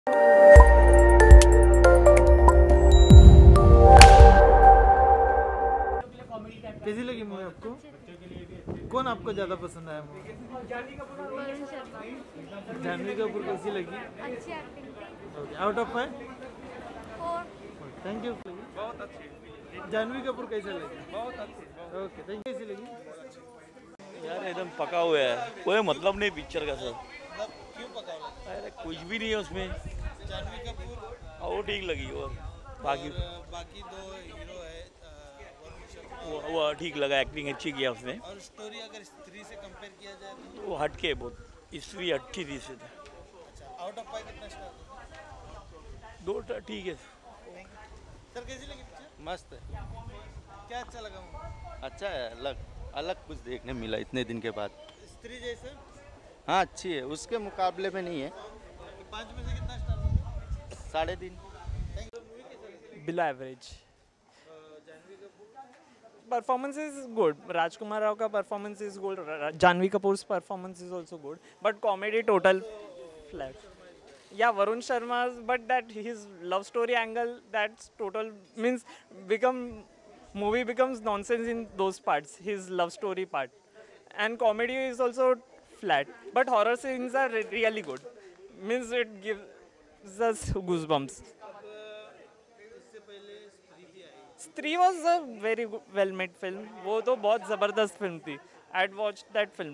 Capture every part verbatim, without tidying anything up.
कैसी लगी मूवी आपको? कौन आपको ज्यादा पसंद आया मूवी? वरुण शर्मा। जानवी कपूर कैसी लगी? अच्छी एक्टिंग थी। Okay, out of five? Four. Thank you. बहुत अच्छी। जानवी कपूर कैसे लगी? बहुत अच्छी। Okay, thank you. कैसी लगी? यार एकदम पका हुआ है, कोई मतलब नहीं पिक्चर का सर। मतलब क्यों पका हुआ? अरे कुछ भी नहीं है उसमें। जानवी कपूर वो ठीक लगी और बाकी और बाकी दो हीरो है वरुण शर्मा, वो, वो ठीक लगा, एक्टिंग अच्छी किया उसने। और स्टोरी अगर स्त्री से कंपेयर किया जाए तो वो हट के बहुत स्त्री अच्छी थी इससे। अच्छा, आउट ऑफ फाइव कितना स्टार दोगे? दो टा- ठीक है। सर कैसी लगी पिक्चर? मस्त है, क्या अच्छा लगा मूवी? अच्छा है, अलग अलग कुछ देखने मिला इतने दिन के बाद। स्त्री जैसा? हाँ अच्छी है, उसके मुकाबले में नहीं है। पाँच में से कितना स्टार दोगे? साढ़े तीन। Below average. Janhvi Kapoor Performance is good. Rajkumar Rao ka performance is good. Ra- Janvi Kapoor's performance is also good. But comedy total flat. Yeah, Varun Sharma's, but that his love story angle, that's total means become movie becomes nonsense in those parts. His love story part, and comedy is also flat. But horror scenes are re- really good. Means it gives us goosebumps. इससे पहले स्त्री भी आई। Stree was a very well made film, वो तो बहुत ज़बरदस्त film थी। I had watched that film.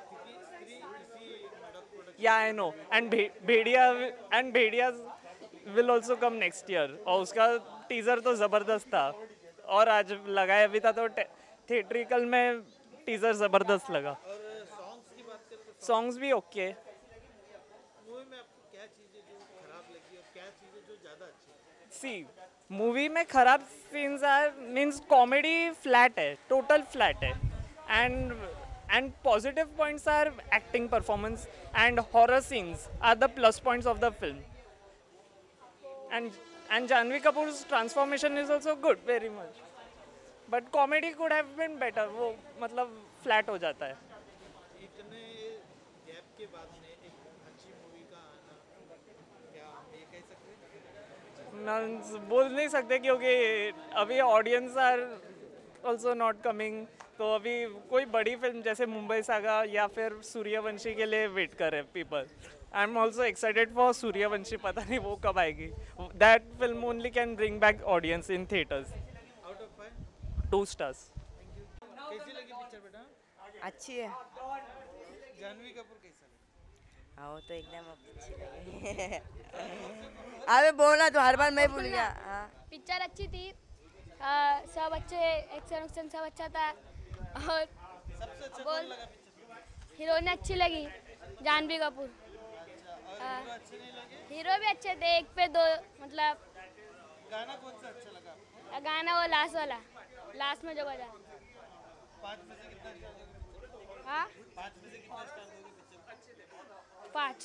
Yeah I know, and Bhediya and Bhediya will also come next year, और उसका टीज़र तो ज़बरदस्त था, और आज लगाया भी था तो थिएट्रिकल में टीज़र ज़बरदस्त लगा। और सॉन्ग्स की बात करें तो सॉन्ग्स भी ओके। मूवी में आपको क्या चीज़ें जो खराब लगी और क्या चीज़ें जो ज़्यादा अच्छी? सी मूवी में खराब scenes are means comedy flat है, टोटल फ्लैट है, and and positive points are acting performance and horror scenes are the plus points of the film, and and Janhvi Kapoor's transformation is also good very much, but comedy could have been better. वो मतलब flat हो जाता है। इतने gap के बाद में एक अच्छी मूवी का आना, क्या हम ये कह सकते हैं? ना बोल नहीं सकते क्योंकि अभी audience are also not coming, तो अभी कोई बड़ी फिल्म जैसे मुंबई सागा या फिर सूर्यवंशी के लिए वेट कर रहे people. I am also excited for Sooryavanshi, पता नहीं वो कब आएगी। That film only can bring back audience in theatres. Out of five? Two stars. कैसी लगी पिक्चर बेटा? अच्छी है। जानवी कपूर कैसा लगी? हाँ वो तो एकदम अच्छी लगी। अबे बोला तो हर बार मैं भूल गया। हाँ पिक्चर अच्छी थी। आ, सब अच्छे, एक्शन एक्शन सब अच्छा था, और सबसे अच्छा बोल कौन लगा पिक्चर? हीरोइन अच्छी लगी, जानवी कपूर। और हीरो अच्छे नहीं लगे? हीरो भी अच्छे थे, एक पे दो, मतलब गाना कौन सा अच्छा लगा आपको? गाना वो लास्ट वाला, लास्ट में जो बजा। पाँच में से कितना स्टार दोगे? हाँ पाँच में से कितना स्टार दोगे पिक्चर? पाँच।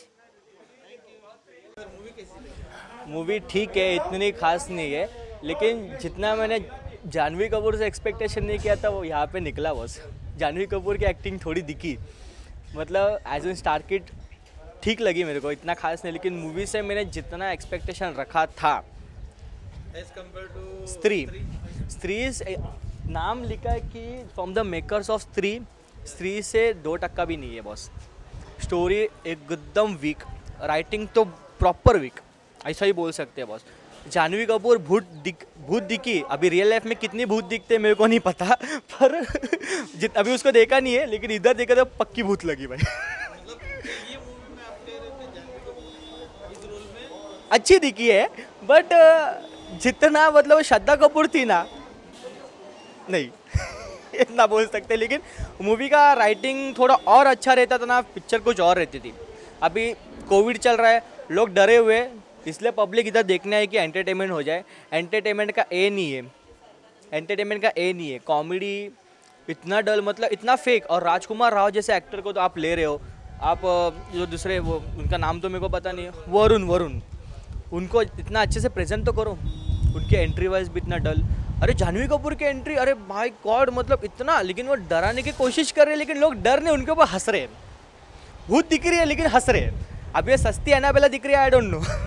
मूवी कैसी लगी? मूवी ठीक है, इतनी खास नहीं है, लेकिन जितना मैंने जानवी कपूर से एक्सपेक्टेशन नहीं किया था वो यहाँ पे निकला बस। जानवी कपूर की एक्टिंग थोड़ी दिखी, मतलब एज एन स्टार किड ठीक लगी मेरे को, इतना खास नहीं, लेकिन मूवी से मैंने जितना एक्सपेक्टेशन रखा था। एज कंपेयर टू स्त्री स्त्री नाम लिखा है कि फ्रॉम द मेकर्स ऑफ स्त्री, स्त्री से दो टक्का भी नहीं है बॉस। स्टोरी एकदम वीक, राइटिंग तो प्रॉपर वीक, ऐसा ही बोल सकते हैं बॉस। जानवी कपूर भूत दिख भूत दिखी, अभी रियल लाइफ में कितनी भूत दिखते हैं मेरे को नहीं पता, पर जित अभी उसको देखा नहीं है, लेकिन इधर देखा तो पक्की भूत लगी भाई। मतलब ये मूवी में आप कह रहे थे जानवी कपूर इस रोल में अच्छी दिखी है, बट जितना मतलब श्रद्धा कपूर थी ना, नहीं इतना बोल सकते, लेकिन मूवी का राइटिंग थोड़ा और अच्छा रहता था ना, पिक्चर कुछ और रहती थी। अभी कोविड चल रहा है, लोग डरे हुए, इसलिए पब्लिक इधर देखने आए कि एंटरटेनमेंट हो जाए। एंटरटेनमेंट का ए नहीं है, एंटरटेनमेंट का ए नहीं है। कॉमेडी इतना डल, मतलब इतना फेक, और राजकुमार राव जैसे एक्टर को तो आप ले रहे हो, आप जो दूसरे वो उनका नाम तो मेरे को पता नहीं है, वरुण वरुण उनको इतना अच्छे से प्रेजेंट तो करो, उनकी एंट्री वाइज भी इतना डल। अरे जानवी कपूर की एंट्री, अरे माय गॉड, मतलब इतना, लेकिन वो डराने की कोशिश कर रहे हैं, लेकिन लोग डर नहीं, उनके ऊपर हंस रहे हैं। भूत दिख रही है लेकिन हंस रहे हैं। अब ये सस्ती एनाबेला दिख रही है, I don't know.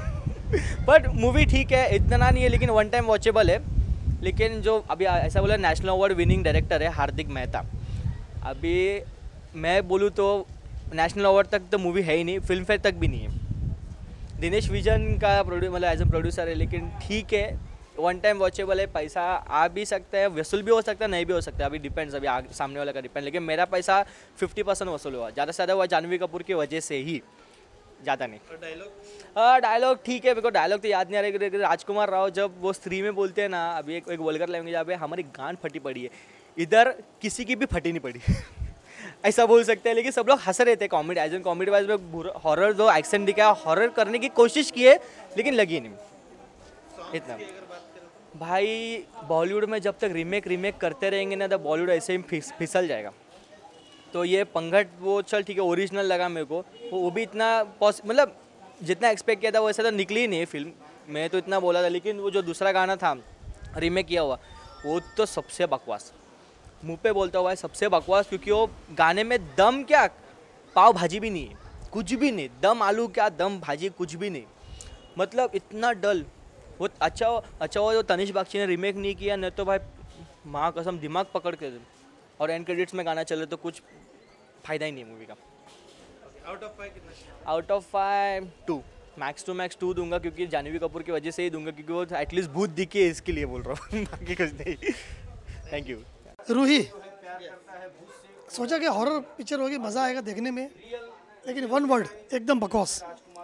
But movie ठीक है, इतना नहीं है लेकिन वन टाइम वॉचेबल है। लेकिन जो अभी ऐसा बोला नेशनल अवार्ड विनिंग डायरेक्टर है हार्दिक मेहता, अभी मैं बोलूँ तो नेशनल अवार्ड तक तो मूवी है ही नहीं, फिल्म फेयर तक भी नहीं है। दिनेश विजन का प्रोड्यू मतलब एज ए प्रोड्यूसर है, लेकिन ठीक है, वन टाइम वॉचेबल है। पैसा आ भी सकता है, वसूल भी हो सकता है, नहीं भी हो सकता है, अभी डिपेंड्स, अभी आग, सामने वाला का डिपेंड। लेकिन मेरा पैसा फिफ्टी परसेंट वसूल हुआ, ज़्यादा से ज़्यादा हुआ जानवी कपूर की वजह से ही, ज़्यादा नहीं। और डायलॉग हाँ डायलॉग ठीक है, मेरे को डायलॉग तो याद नहीं आ रहा है। राजकुमार राव जब वो स्त्री में बोलते हैं ना, अभी एक एक वल्गर लैंग्वेज जहाँ पे हमारी गांड फटी पड़ी है, इधर किसी की भी फटी नहीं पड़ी ऐसा बोल सकते हैं। लेकिन सब लोग हंस रहे थे, comedy as an comedy wise में हॉरर दो एक्शन दिखाया, हॉरर करने की कोशिश की है लेकिन लगी नहीं इतना। भाई बॉलीवुड में जब तक रीमेक रीमेक करते रहेंगे ना, तो बॉलीवुड ऐसे ही फिस, फिसल जाएगा। तो ये पंघट वो चल ठीक है, ओरिजिनल लगा मेरे को, वो वो भी इतना पॉस मतलब जितना एक्सपेक्ट किया था वैसा तो निकली ही नहीं है फिल्म। मैं तो इतना बोला था, लेकिन वो जो दूसरा गाना था रीमेक किया हुआ, वो तो सबसे बकवास, मुंह पे बोलता हुआ है सबसे बकवास, क्योंकि वो गाने में दम क्या, पाव भाजी भी नहीं है, कुछ भी नहीं, दम आलू क्या, दम भाजी कुछ भी नहीं, मतलब इतना डल। वो अच्छा अच्छा हुआ जो तनिष बागची ने रीमेक नहीं किया, नहीं तो भाई माँ कसम दिमाग पकड़ के, और एंड क्रेडिट्स में गाना चले तो कुछ फ़ायदा ही नहीं मूवी का। आउट ऑफ फाइव कितना? Out of five two, max two max two दूंगा, क्योंकि जानवी कपूर की वजह से ही दूंगा, क्योंकि वो एटलीस्ट भूत दिखे इसके लिए बोल रहा हूँ बाकी कुछ नहीं। Thank you. रूही सोचा कि हॉरर पिक्चर होगी, मज़ा आएगा देखने में, लेकिन वन वर्ड एकदम बकवास।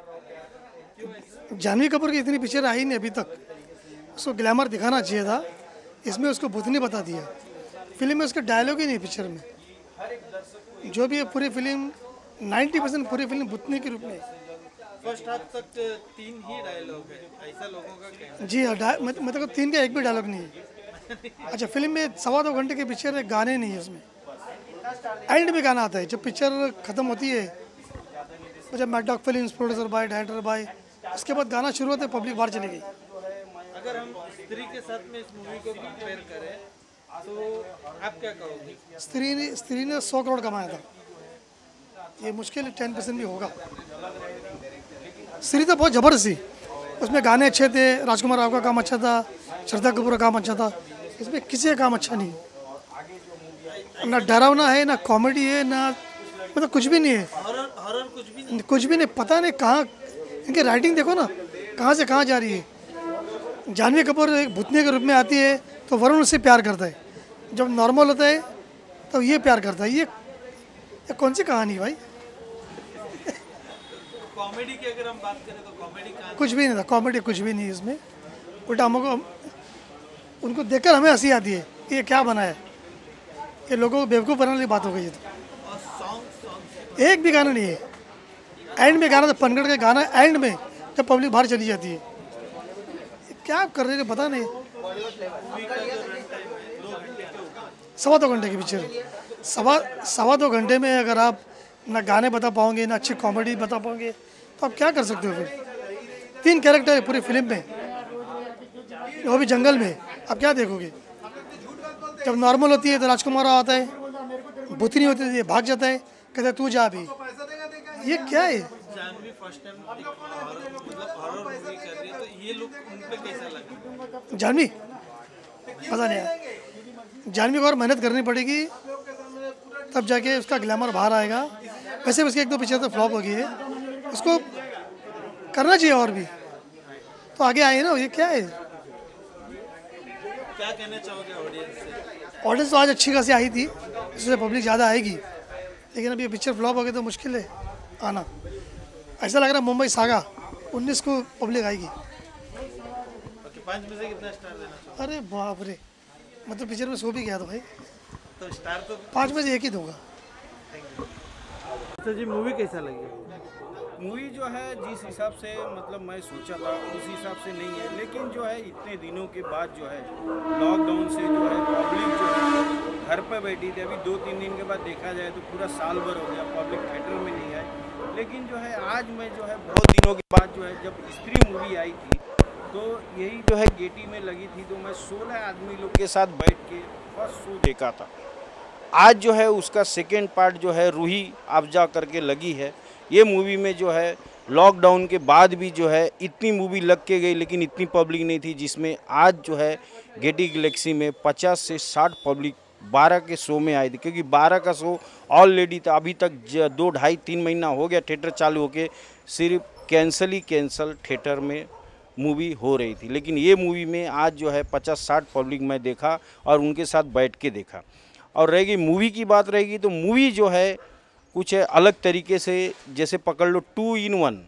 जानवी कपूर की इतनी पिक्चर आई नहीं अभी तक, उसको ग्लैमर दिखाना चाहिए था, इसमें उसको भूतनी बता दिया। फिल्म में उसके डायलॉग ही नहीं पिक्चर में, जो भी है पूरी फिल्म नाइन्टी परसेंट पूरी फिल्म भूतनी के रूप में। फर्स्ट हाफ तक तीन ही डायलॉग है, ऐसा लोगों का कहना। जी हाँ, मतलब तीन का एक भी डायलॉग नहीं है। अच्छा, फिल्म में सवा दो घंटे की पिक्चर है, गाने नहीं है उसमें, एंड में गाना आता है जब पिक्चर ख़त्म होती है, जब Maddock films producer by director by, उसके बाद गाना शुरू होता है, पब्लिक बाहर चली गई। अगर हम स्त्री के साथ में इस मूवी को कंपेयर करें तो आप क्या कहोगे? स्त्री ने स्त्री ने सौ करोड़ कमाया था, ये मुश्किल टेन परसेंट भी होगा। स्त्री तो बहुत ज़बरदस्त थी, उसमें गाने अच्छे थे, राजकुमार राव का काम अच्छा था, श्रद्धा कपूर का काम अच्छा था, इसमें किसी का काम अच्छा नहीं, ना डरावना है, ना कॉमेडी है, ना मतलब कुछ भी नहीं है, हॉरर हॉरर कुछ भी नहीं। कुछ भी नहीं। पता नहीं कहाँ इनकी राइटिंग देखो ना, कहाँ से कहाँ जा रही है। जानवी कपूर एक भूतनी के रूप में आती है तो वरुण उससे प्यार करता है, जब नॉर्मल होता है तो ये प्यार करता है। ये, ये कौन सी कहानी है भाई? कॉमेडी की अगर हम बात करें तो कॉमेडी कहाँ? कुछ भी नहीं था, कॉमेडी कुछ भी नहीं इसमें, उल्टा हमको उनको देखकर हमें हंसी आती है, ये क्या बना है, ये लोगों को बेवकूफ़ बनाने वाली बात हो गई है। तो और सॉन्ग सॉन्ग एक भी गाना नहीं है, एंड में गाना, तो पनगढ़ का गाना एंड में जब पब्लिक बाहर चली जाती है, क्या कर रहे हैं पता नहीं। सवा दो घंटे की पिक्चर, सवा सवा दो घंटे में अगर आप ना गाने बता पाओगे, ना अच्छी कॉमेडी बता पाओगे, तो आप क्या कर सकते हो? फिर तीन कैरेक्टर है पूरी फिल्म में, वो भी जंगल में, आप क्या देखोगे? जब नॉर्मल होती है तो राजकुमार आता है, भूतनी होती है भाग जाता है, कहते तू जा अभी, ये क्या है? जानवी फर्स्ट टाइम मतलब हॉरर मूवी कर रही है, तो ये लुक उन पे कैसा लगा? जानवी पता नहीं आया, जानवी को और मेहनत करनी पड़ेगी तब जाके उसका ग्लैमर बाहर आएगा। वैसे भी उसकी एक दो पिक्चर तो फ्लॉप हो गई है, उसको करना चाहिए और भी, तो आगे आए ना। ये क्या है? क्या कहना चाहोगे ऑडियंस से? ऑडियंस तो आज अच्छी खासी आई थी, इससे पब्लिक ज़्यादा आएगी, लेकिन अभी ये पिक्चर फ्लॉप हो गई तो मुश्किल है आना। ऐसा लग रहा है मुंबई सागा उन्नीस को पब्लिक आएगी। ओके, पाँच में से कितना स्टार देना चाहोगे? अरे बाप रे, मतलब पिक्चर में सो भी गया तो भाई, तो स्टार तो पाँच में से एक ही दूंगा। तो जी मूवी कैसा लगी? मूवी जो है जिस हिसाब से मतलब मैं सोचा था उस हिसाब से नहीं है, लेकिन जो है इतने दिनों के बाद जो है लॉकडाउन से जो है पब्लिक जो है घर पर बैठी थी, अभी दो तीन दिन के बाद देखा जाए तो पूरा साल भर हो गया पब्लिक थिएटर में नहीं आई, लेकिन जो है आज मैं जो है बहुत दिनों के बाद जो है जब स्त्री मूवी आई थी तो यही जो है गेटी में लगी थी, तो मैं सोलह आदमी लोग के साथ बैठ के फर्स्ट शो देखा था। आज जो है उसका सेकेंड पार्ट जो है रूही अफजा करके लगी है, ये मूवी में जो है लॉकडाउन के बाद भी जो है इतनी मूवी लग के गई, लेकिन इतनी पब्लिक नहीं थी जिसमें आज जो है गेटी गैलेक्सी में पचास से साठ पब्लिक बारह के शो में आई थी, क्योंकि बारह का शो ऑलरेडी था। अभी तक दो ढाई तीन महीना हो गया थिएटर चालू होके, सिर्फ कैंसल ही कैंसल थिएटर में मूवी हो रही थी। लेकिन ये मूवी में आज जो है पचास साठ पब्लिक मैं देखा और उनके साथ बैठ के देखा। और रहेगी मूवी की बात रहेगी तो मूवी जो है कुछ है अलग तरीके से, जैसे पकड़ लो टू इन वन,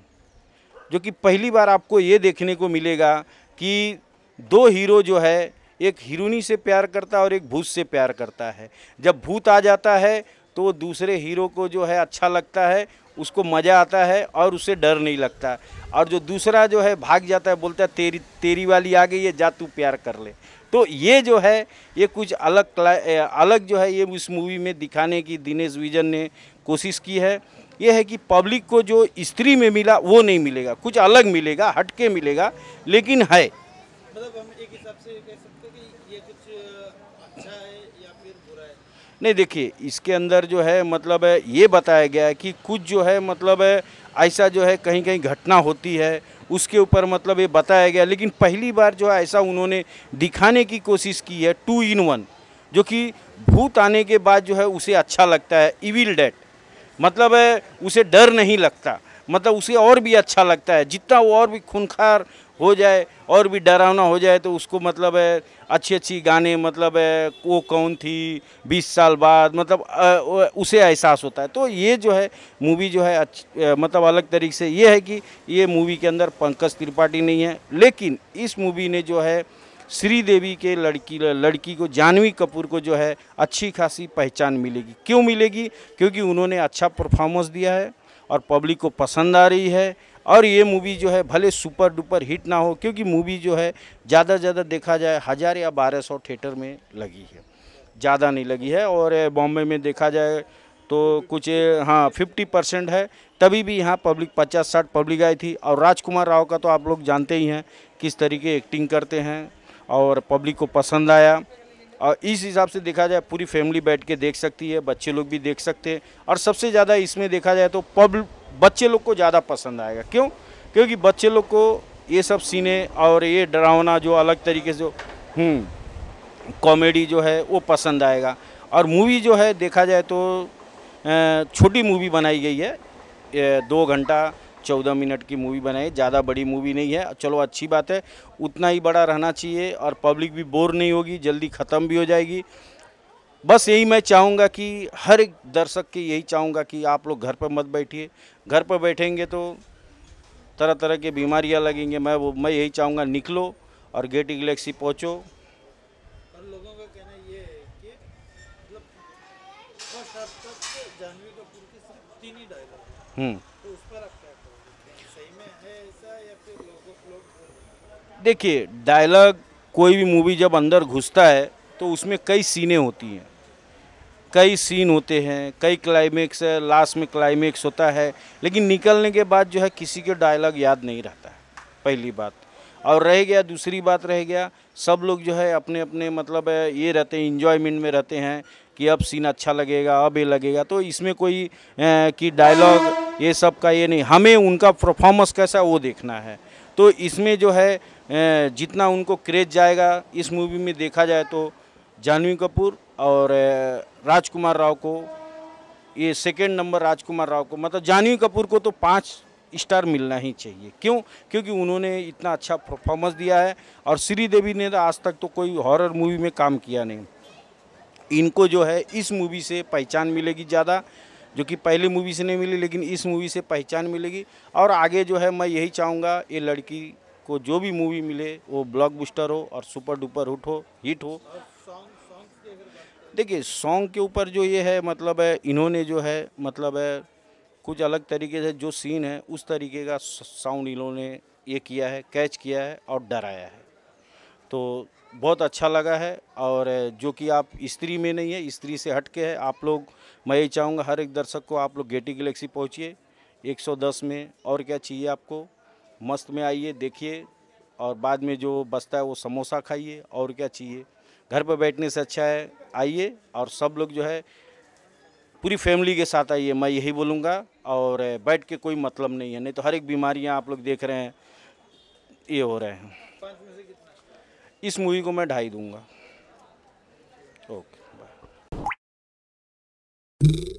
जो कि पहली बार आपको ये देखने को मिलेगा कि दो हीरो जो है, एक हीरोइनी से प्यार करता है और एक भूत से प्यार करता है। जब भूत आ जाता है तो दूसरे हीरो को जो है अच्छा लगता है, उसको मज़ा आता है और उसे डर नहीं लगता। और जो दूसरा जो है भाग जाता है, बोलता है तेरी तेरी वाली आ गई है, जा तू प्यार कर ले। तो ये जो है ये कुछ अलग अलग जो है ये इस मूवी में दिखाने की दिनेश विजन ने कोशिश की है। ये है कि पब्लिक को जो स्त्री में मिला वो नहीं मिलेगा, कुछ अलग मिलेगा, हटके मिलेगा, लेकिन है। मतलब हम एक हिसाब से कह सकते हैं कि ये कुछ अच्छा है या फिर बुरा है? नहीं, देखिए इसके अंदर जो है मतलब ये बताया गया है कि कुछ जो है मतलब ऐसा जो है कहीं कहीं घटना होती है, उसके ऊपर मतलब ये बताया गया। लेकिन पहली बार जो है ऐसा उन्होंने दिखाने की कोशिश की है टू इन वन, जो कि भूत आने के बाद जो है उसे अच्छा लगता है, इविल डेड, मतलब उसे डर नहीं लगता, मतलब उसे और भी अच्छा लगता है। जितना वो और भी खूंखार हो जाए और भी डरावना हो जाए तो उसको मतलब अच्छी अच्छी गाने, मतलब वो कौन थी बीस साल बाद, मतलब उसे एहसास होता है। तो ये जो है मूवी जो है मतलब अलग तरीके से ये है कि ये मूवी के अंदर पंकज त्रिपाठी नहीं है, लेकिन इस मूवी ने जो है श्रीदेवी के लड़की लड़की को, जानवी कपूर को जो है अच्छी खासी पहचान मिलेगी। क्यों मिलेगी? क्योंकि उन्होंने अच्छा परफॉर्मेंस दिया है और पब्लिक को पसंद आ रही है। और ये मूवी जो है भले सुपर डुपर हिट ना हो, क्योंकि मूवी जो है ज़्यादा से ज़्यादा देखा जाए हज़ार या बारह सौ थिएटर में लगी है, ज़्यादा नहीं लगी है। और बॉम्बे में देखा जाए तो कुछ हाँ फिफ्टी परसेंट है, तभी भी यहाँ पब्लिक पचास साठ पब्लिक आई थी। और राजकुमार राव का तो आप लोग जानते ही हैं किस तरीके एक्टिंग करते हैं और पब्लिक को पसंद आया। और इस हिसाब से देखा जाए पूरी फैमिली बैठ के देख सकती है, बच्चे लोग भी देख सकते हैं। और सबसे ज़्यादा इसमें देखा जाए तो पब्लिक बच्चे लोग को ज़्यादा पसंद आएगा। क्यों? क्योंकि बच्चे लोग को ये सब सीने और ये डरावना जो अलग तरीके से हम्म कॉमेडी जो है वो पसंद आएगा। और मूवी जो है देखा जाए तो छोटी मूवी बनाई गई है, दो घंटा चौदह मिनट की मूवी बनाई, ज़्यादा बड़ी मूवी नहीं है। चलो अच्छी बात है, उतना ही बड़ा रहना चाहिए और पब्लिक भी बोर नहीं होगी, जल्दी ख़त्म भी हो जाएगी। बस यही मैं चाहूँगा कि हर एक दर्शक के यही चाहूँगा कि आप लोग घर पर मत बैठिए। घर पर बैठेंगे तो तरह तरह की बीमारियाँ लगेंगे। मैं वो मैं यही चाहूँगा निकलो और गेटी गैलेक्सी पहुँचो। और लोगों का कहना ये है कि मतलब फर्स्ट हाफ तक जानवी कपूर के सिर्फ तीन ही डायलॉग, हम्म तो उस पर आप क्या कहोगे? सही में है ऐसा या फिर लोगों लोग? देखिए, डायलॉग कोई भी मूवी जब अंदर घुसता है तो उसमें कई सीनें होती हैं, कई सीन होते हैं, कई क्लाइमेक्स है, लास्ट में क्लाइमेक्स होता है, लेकिन निकलने के बाद जो है किसी के डायलॉग याद नहीं रहता है, पहली बात। और रह गया दूसरी बात रह गया सब लोग जो है अपने अपने मतलब ये रहते हैं, इंजॉयमेंट में रहते हैं कि अब सीन अच्छा लगेगा, अब ये लगेगा। तो इसमें कोई ए, कि डायलॉग ये सब का ये नहीं, हमें उनका परफॉर्मेंस कैसा वो देखना है। तो इसमें जो है ए, जितना उनको क्रेज जाएगा इस मूवी में देखा जाए तो जानवी कपूर और राजकुमार राव को, ये सेकंड नंबर राजकुमार राव को, मतलब जानवी कपूर को तो पाँच स्टार मिलना ही चाहिए। क्यों? क्योंकि उन्होंने इतना अच्छा परफॉर्मेंस दिया है। और श्रीदेवी ने तो आज तक तो कोई हॉरर मूवी में काम किया नहीं। इनको जो है इस मूवी से पहचान मिलेगी ज़्यादा, जो कि पहली मूवी से नहीं मिली, लेकिन इस मूवी से पहचान मिलेगी। और आगे जो है मैं यही चाहूँगा ये लड़की को जो भी मूवी मिले वो ब्लॉकबस्टर हो और सुपर डुपर हिट हो हिट हो। देखिए सॉन्ग के ऊपर जो ये है मतलब है इन्होंने जो है मतलब है कुछ अलग तरीके से जो सीन है उस तरीके का साउंड इन्होंने ये किया है, कैच किया है और डराया है। तो बहुत अच्छा लगा है। और जो कि आप स्त्री में नहीं है, स्त्री से हट के है। आप लोग, मैं यही चाहूँगा हर एक दर्शक को आप लोग गेटी गैलेक्सी पहुँचिए एक सौ दस में। और क्या चाहिए आपको? मस्त में आइए, देखिए और बाद में जो बचता है वो समोसा खाइए। और क्या चाहिए? घर पर बैठने से अच्छा है आइए और सब लोग जो है पूरी फैमिली के साथ आइए, मैं यही बोलूँगा। और बैठ के कोई मतलब नहीं है, नहीं तो हर एक बीमारियां आप लोग देख रहे हैं ये हो रहे हैं। पाँच में से कितना? इस मूवी को मैं ढाई दूंगा। Okay bye.